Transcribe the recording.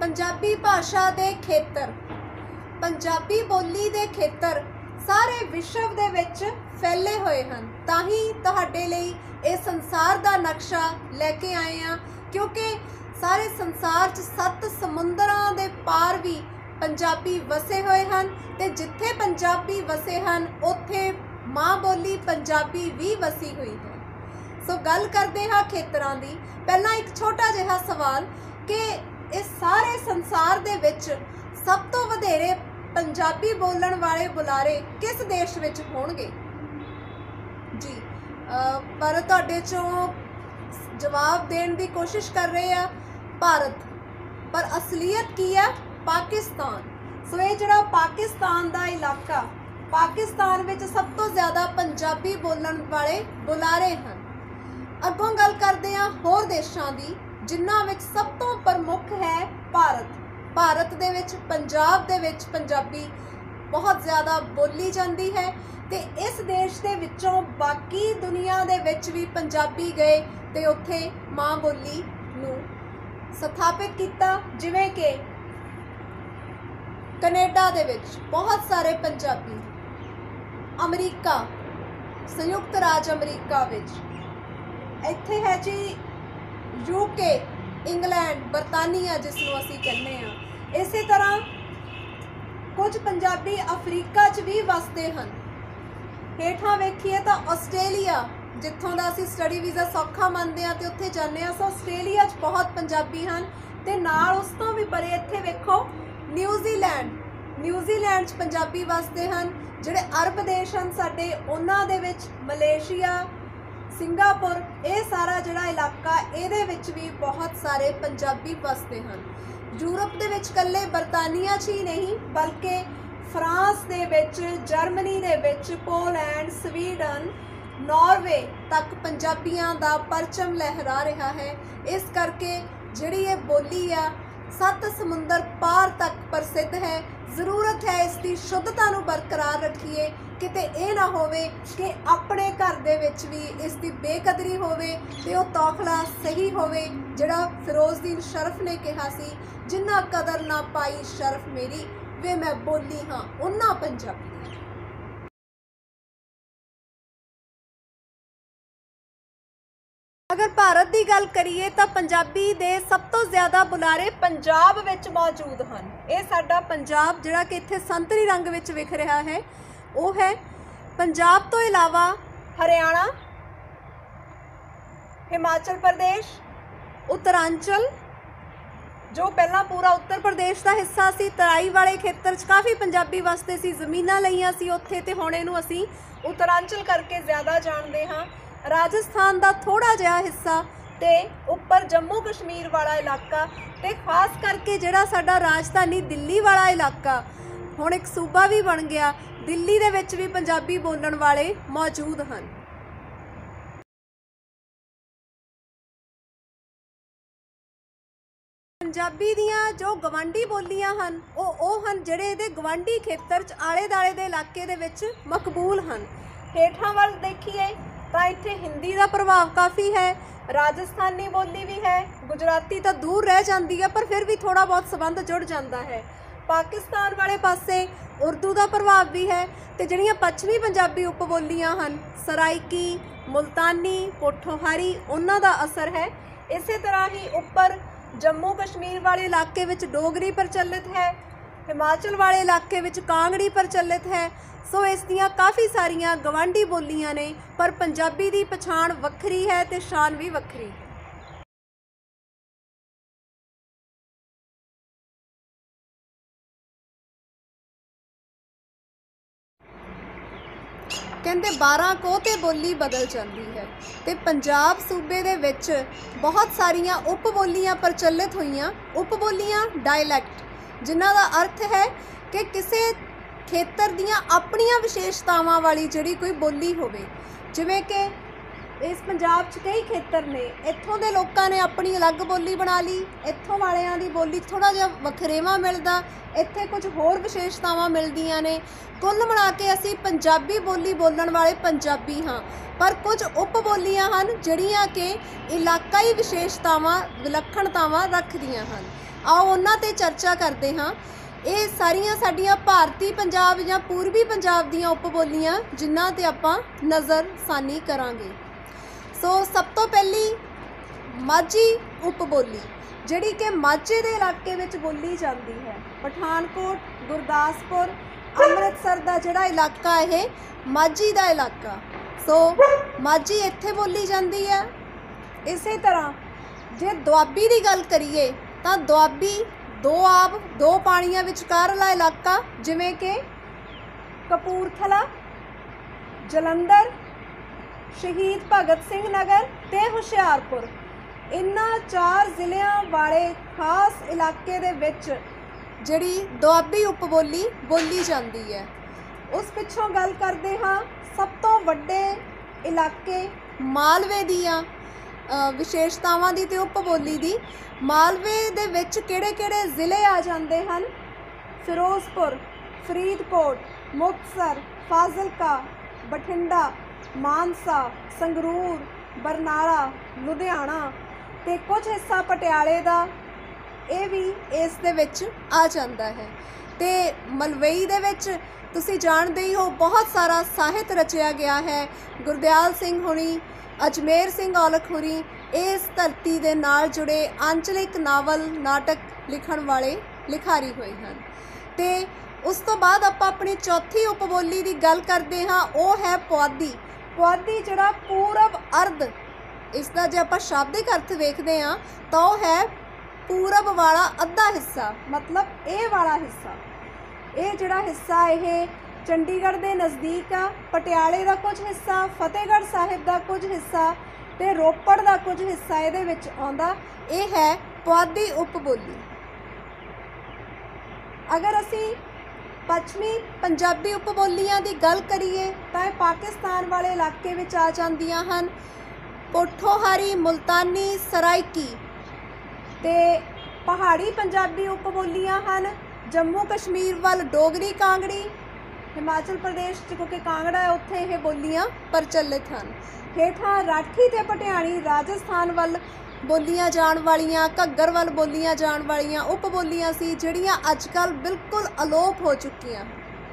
पंजाबी भाषा के खेतर, पंजाबी बोली के खेतर सारे विश्व दे विच फैले हुए हैं। ताही तुहाडे लई इस संसार का नक्शा लैके आए हैं, क्योंकि सारे संसार च 7 समुंदरां दे पार भी पंजाबी वसे हुए हैं ते जिथे पंजाबी वसे हैं उत्थे माँ बोली पंजाबी भी वसी हुई है। सो गल करते हाँ खेतरां दी। पहला एक छोटा जिहा सवाल कि इस सारे संसार दे विच सब तो वधेरे पंजाबी बोलण वाले बुलारे किस देश विच होणगे जी? पर तुहाडे चों जवाब देण दी कोशिश कर रहे हैं भारत, पर असलीयत की है पाकिस्तान। सो ये जिहड़ा पाकिस्तान दा इलाका, पाकिस्तान विच सब तो ज़्यादा पंजाबी बोलण वाले बुलारे हैं। अगों गल करते हैं होर देशों की, जिन्हां विच सब तो प्रमुख है भारत। भारत दे विच पंजाब दे विच पंजाबी बहुत ज़्यादा बोली जाती है ते इस देश दे विचों बाकी दुनिया दे विच भी पंजाबी गए ते उत्थे माँ बोली नूं स्थापित किया। जिवें कि कनेडा दे विच बहुत सारे पंजाबी, अमरीका, संयुक्त राज्य अमरीका विच, इत्थे है जी यूके, इंग्लैंड, बरतानिया जिसनों असीं कहने हैं। इस तरह कुछ पंजाबी अफ्रीका च भी वसते हैं। हेठां वेखीए तो आस्ट्रेलिया, जिथों दा असीं स्टडी वीज़ा सौखा मनते हैं तो उत्थे जाने हैं। सो आस्ट्रेलिया च बहुत पंजाबी हैं ते नाल उस तों भी परे इत्थे वेखो न्यूजीलैंड, न्यूजीलैंड च पंजाबी वसते हैं। जिहड़े अरब देश हैं साडे, उन्हां दे विच मलेशिया, सिंगापुर, ये सारा जिहड़ा इलाका इहदे विच भी बहुत सारे पंजाबी वसते हैं। यूरोप दे विच कल्ले बरतानिया च ही नहीं बल्कि फ्रांस दे विच, जर्मनी दे विच, पोलैंड, स्वीडन, नॉर्वे तक पंजाबियों का परचम लहरा रहा है। इस करके जिहड़ी ये बोली आ 7 समुंदर पार तक प्रसिद्ध है। ज़रूरत है इसकी शुद्धता नूं बरकरार रखिए, किते ये ना होवे कि अपने घर दे विच भी इसकी बेकदरी होवे ते ओह तौखला सही होवे जिहड़ा फिरोजदीन शरफ ने कहा सी, जिन्ना कदर ना पाई शरफ मेरी, वे मैं बोली हाँ उन्ना पंजाबी। अगर भारत की गल करिए तो पंजाबी दे सब तो ज़्यादा बुलारे पंजाब विच मौजूद हैं। ये साडा पंजाब जिहड़ा कि इत्थे संतरी रंग विच विख रहा है, वो है। पंजाब तो इलावा हरियाणा, हिमाचल प्रदेश, उत्तरांचल जो पहला पूरा उत्तर प्रदेश का हिस्सा सी, तराई वाले खेतर च काफ़ी पंजाबी वसते सी, जमीनां लईआं सी उत्थे ते हुण इहनूं असीं उत्तरांचल करके ज़्यादा जानते हाँ। राजस्थान का थोड़ा जिहा हिस्सा ते उपर जम्मू कश्मीर वाला इलाका ते खास करके जिहड़ा साडा राजधानी दिल्ली वाला इलाका हुण एक सूबा भी बन गया। दिल्ली दे विच भी पंजाबी बोलण वाले मौजूद हैं। पंजाबी दियां जो गवांढी बोलियां हैं वो हैं जिहड़े इहदे गवांढी खेतर च आले दाले दे इलाके दे विच मकबूल हैं। हेठां वल देखिए तो इत्थे हिंदी का प्रभाव काफ़ी है, राजस्थानी बोली भी है, गुजराती तो दूर रह जाती है पर फिर भी थोड़ा बहुत संबंध जुड़ जाता है। पाकिस्तान वाले पासे उर्दू का प्रभाव भी है तो जिहड़ियां पश्चिमी पंजाबी उपबोलियां हैं, सराइकी, मुल्तानी, पोठोहारी, उन्हां दा असर है। इस तरह ही उपर जम्मू कश्मीर वाले इलाके विच डोगरी प्रचलित है, हिमाचल वाले इलाके विच कांगड़ी प्रचलित है। सो इस दियां काफ़ी सारियां गवांढी बोलियां ने, पर पंजाबी की पछाण वक्री है तो शान भी वक्री है। कहते 12 कोह ते बोली बदल जाती है तो पंजाब सूबे दे विच बहुत सारियां उपबोलियां प्रचलित हुईयां। उपबोलियां डायलैक्ट, जिन्हां दा अर्थ है कि किसी खेतर दियां अपनियां विशेषतावां वाली जिहड़ी कोई बोली होवे। जिवें कि इस पंजाब च कई खेतर ने, इत्थों दे लोकां ने अपनी अलग बोली बना ली, इत्थों वालियां दी बोली थोड़ा जिहा वखरेवा मिलदा, इत्थे कुछ होर विशेषतावां मिलदियां ने। कुल मिला के असीं पंजाबी बोली बोलण वाले पंजाबी हाँ, पर कुछ उपबोलियां हैं जिहड़ियां कि इलाकाई विशेषतावां विलक्षणतावां रखदियां हैं। आओ उन्हां ते चर्चा करते हाँ। ये सारियां साडियां भारती पंजाब या पूर्वी पंजाब दीयां उपबोलियां जिन्हां ते आपां नज़रसानी करांगे। सो सब तो पहली माझी उपबोली जिहड़ी कि माझे दे इलाके विच बोली जाती है। पठानकोट, गुरदासपुर, अमृतसर दा जिहड़ा इलाका है माझी दा इलाका। सो माझी इत्थे बोली जाती है। इसे तरह जे दुआबी की गल करिए तो दुआबी दो आब दो पानियां विचकारला इलाका जिवें कि कपूरथला, जलंधर, शहीद भगत सिंह नगर ते हुशियारपुर, इन्हां 4 ਜ਼ਿਲ੍ਹਿਆਂ वाले खास इलाके दे विच जिहड़ी दुआबी उपबोली बोली जाती है। उस पिछों गल करते हाँ सब तो वड्डे इलाके मालवे दियां विशेषतावां दी ते उपबोली दी। मालवे दे विच किहड़े-किहड़े ज़िले आ जांदे हन? फिरोजपुर, फरीदकोट, मुक्तसर, फाजिलका, बठिंडा, मानसा, संगरूर, बरनाला, लुधियाना ते कुछ हिस्सा पटियाले दा ਇਹ भी इस दे विच आ जाता है। तो मलवई दे विच तुसी जानते ही हो बहुत सारा ਸਾਹਿਤ रचिया गया है। गुरदयाल सिंह हुणी, अजमेर सिंह औलख हुणी इस धरती दे नाल जुड़े आंचलिक नावल नाटक लिखण वाले लिखारी होए हैं। तो उस तो बाद आपां अपनी चौथी उपबोली की गल करते हाँ, वो है पुआधी। पुआधी जिहड़ा पूरब अर्ध, इसका जे आपां शाब्दिक अर्थ वेखदे हाँ तो वह है पूरब वाला अद्धा हिस्सा, मतलब ये वाला हिस्सा। ये जिहड़ा हिस्सा ये चंडीगढ़ के नज़दीक आ, पटियाले का कुछ हिस्सा, फतेहगढ़ साहिब का कुछ हिस्सा ते रोपड़ का कुछ हिस्सा ये विच आउंदा। ये है पुआधी उपबोली। अगर असी पश्चिमी पंजाबी उपबोलियां की गल करिए तो ये पाकिस्तान वाले इलाके विच आ जांदियां हन। पोठोहारी, मुल्तानी, सराइकी ते पहाड़ी पंजाबी उपबोलियां हन। जम्मू कश्मीर वाल डोगरी कांगड़ी, हिमाचल प्रदेश क्योंकि कांगड़ा है उत्थे ये बोलियां प्रचलित हैं। हेठां राठी ते पटियाणी राजस्थान वाल बोलियां जाण वालियां, घग्गर वाल बोलियां जाण वालियां उपबोलियां सी जिहड़ियां अजकल बिल्कुल अलोप हो चुकियां।